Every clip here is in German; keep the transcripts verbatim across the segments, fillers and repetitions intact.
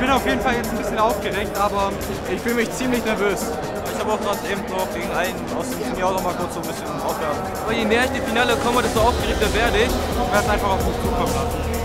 bin auf jeden Fall jetzt ein bisschen aufgeregt, aber ich fühle mich ziemlich nervös. Ich habe auch gerade eben noch gegen einen aus dem Team auch noch mal kurz so ein bisschen aufgehört. Aber je näher ich dem Finale komme, desto aufgeregter werde ich. Ich werde es einfach auf mich zukommen lassen.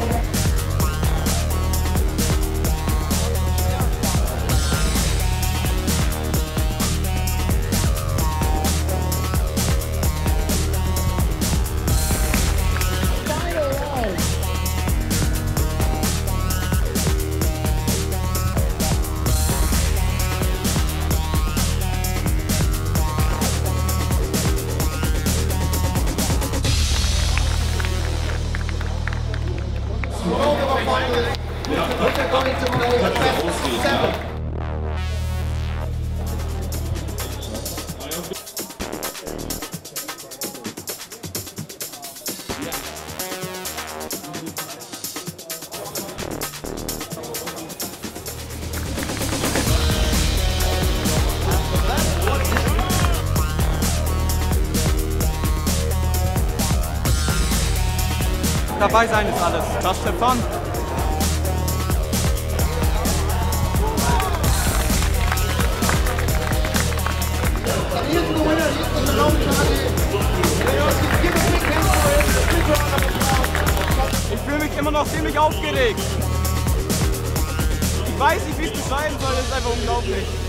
Dabei sein ist alles. Just have fun. Ich fühle mich immer noch ziemlich aufgeregt. Ich weiß nicht, wie ich es beschreiben soll, das ist einfach unglaublich.